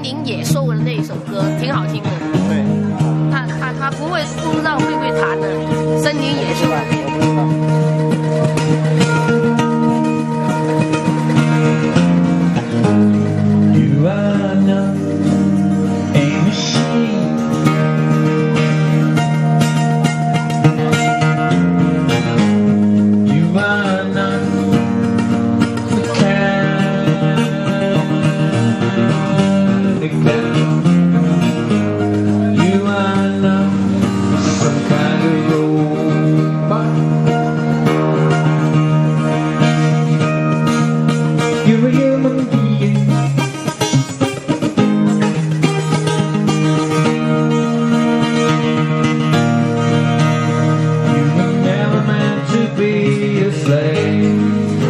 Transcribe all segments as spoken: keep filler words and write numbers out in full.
林野兽的那一首歌，挺好听的。 对， 他他他不会不知道会不会弹的，森林野兽。 You are not a machine. You are not mechanical. You are not some kind of robot. You're a human being. You were never meant to be a slave.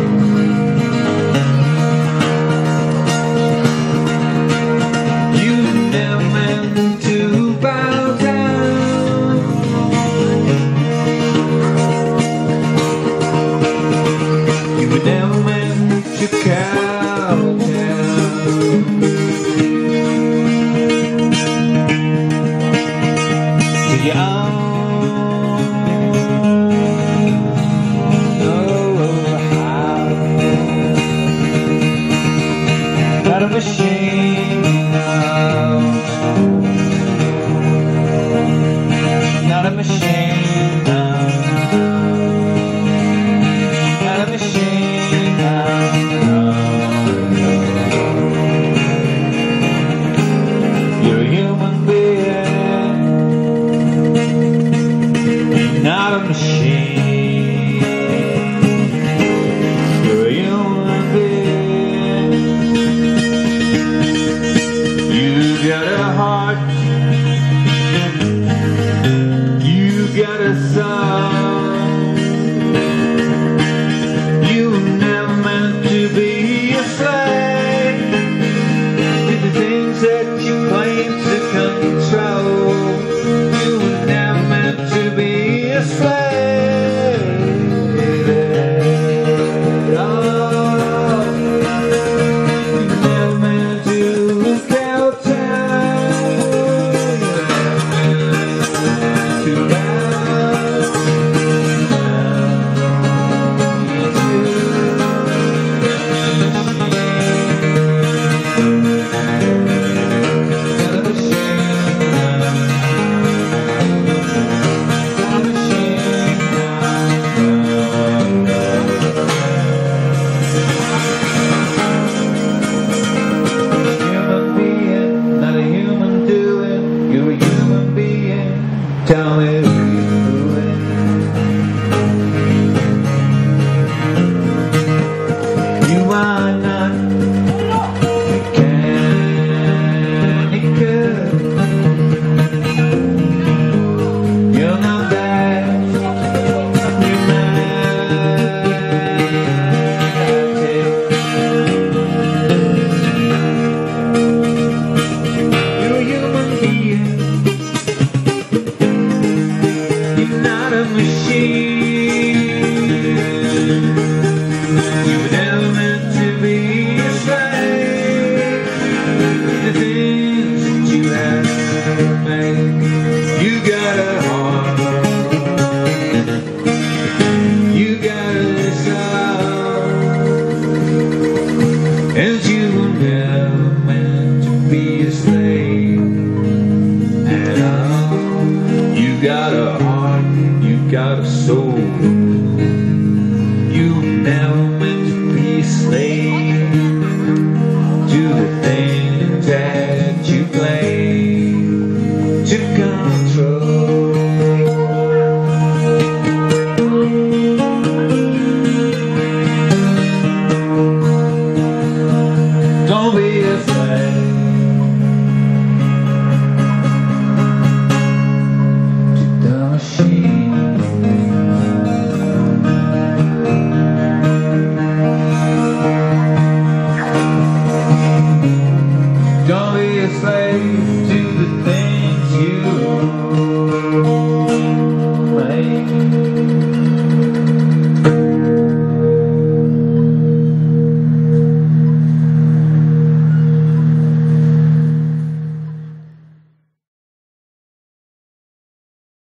You were never meant to bow down. You were never meant to cow down. To your own. Not a machine, no. Not a machine, no. Not a machine, no. You're a human being, not a machine. You're a human being. You got a heart, you got a soul. You were never meant to be a slave to the things that you claim to control. You were never meant to be a slave at all. You were never meant to kowtow. You were never meant to bow Human being, not a human doing. You're a human being. Tell me who you're fooling. You are not mechanical. You're not that humanity. You're a human being. You're not a machine. You were never meant to be a slave. The things that you have to make. You got a heart. You got a soul. And you were never meant to be a slave at all. You got a heart, you got a soul. You were never meant to be a slave to the things that you claim to control. Don't be a slave to the machine. Don't be a slave to the things you